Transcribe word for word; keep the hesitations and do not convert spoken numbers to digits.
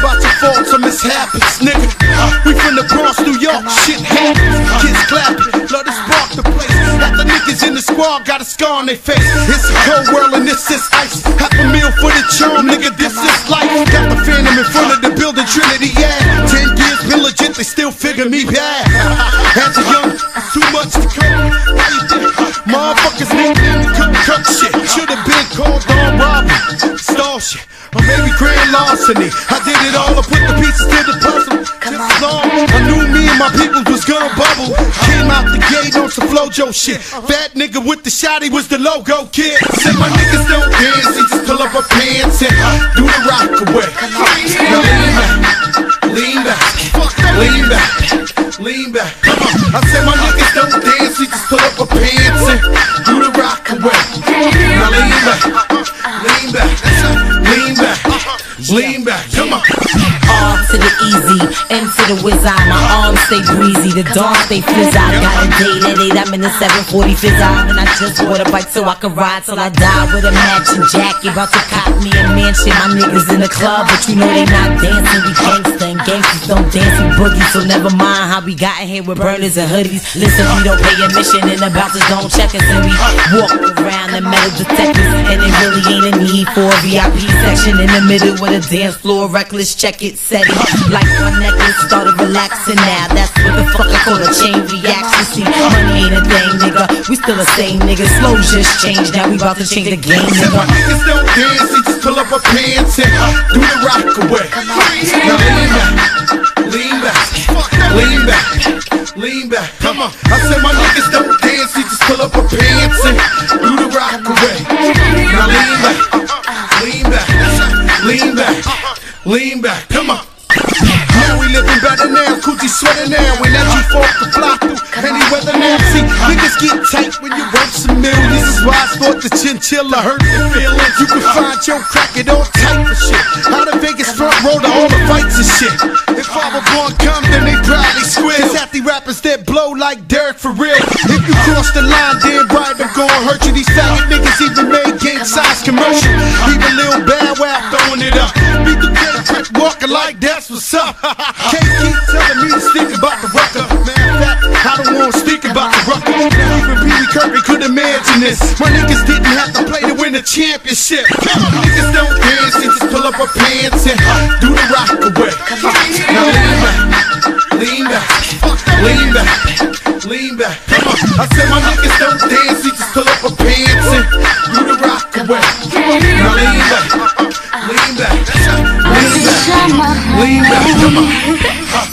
about your faults or mishaps, nigga. We from the Bronx, New York, shit happens. Kids clapping, love to spark the place. Half the niggas in the squad got a scar on their face. It's a cold world and this is ice. Half a meal for the charm, nigga, this is life. Got the Phantom in front of the building, Trinity, yeah. Ten years been legit, they still figure me bad. As a young, too much to cope. How you think? Motherfuckers need to cook, cook shit. Should've been called on robbery, stall shit, or maybe grand larceny. I did it all, I put the pieces to the puzzle. Just as long I knew me and my people was gonna bubble. Came out the gate on some Flojo shit. Fat nigga with the shotty was the logo kid. Said my niggas don't dance, they just pull up our pants and do the rock away. Now lean back, lean back, lean back, lean back. Come on. I said my niggas don't dance, we just pull up our pants and do the rock away. Now lean back, lean back, lean back, lean back. Come on. R to the easy, M to the whiz eye. My arms stay breezy, the dawn stay fizz. I got a date at eight, I'm in the seven forty fizz eye. And I just bought a bike so I can ride till I die with a matching jacket. About to cop me a mansion. My niggas in the club, but you know they not dancing. We gangsta and gangsters don't dance, we boogie. So never mind how we got in here with burners and hoodies. Listen, we don't pay admission and the bouncers don't check us. And we walk around the metal detectors. And it really ain't a need for a V I P section in the middle with a dance floor. Reckless, check it, set it. Like my necklace started relaxing now. That's what the fuck I call a chain reaction. See, money ain't a thing, nigga. We still the same nigga. Slow just changed, now we about to change the game, nigga. My niggas don't dance, they just pull up our pants and do the rock away. Now lean back, lean back, lean back, lean back. Come on. I said my niggas don't dance, they just pull up our pants and do the rock away. Now lean back, lean back, lean back, lean back. Come on. Now we living better now, coochie sweater now. When that G four can fly through any weather now. See, niggas get tight when you worth some millions. This is why I thought the chinchilla hurt the feelings. You can find your crack at all type of shit. Out of Vegas front row to all the fights and shit. If I were born come, then they probably squeal. Cause half the rappers that blow like dirt for real. If you cross the line, then right, I'm gonna hurt you. These faggot niggas even made gang size commercial. Even Lil Bad Wow throwing it up. Beat the dead quick walking like that's what's up. Can't keep telling me to speak about the rucker. Man, fact, I don't wanna speak about the rucker. Now even Pee Wee Kirby could imagine this. My niggas didn't have to play to win the championship. Niggas don't dance, they just pull up our pants and do the rock away. Now lean back, lean back, lean back, lean back. Come on. I said my niggas don't dance, they just pull up our pants and do the rock away. Now lean back, lean back, lean back, lean back. Come on.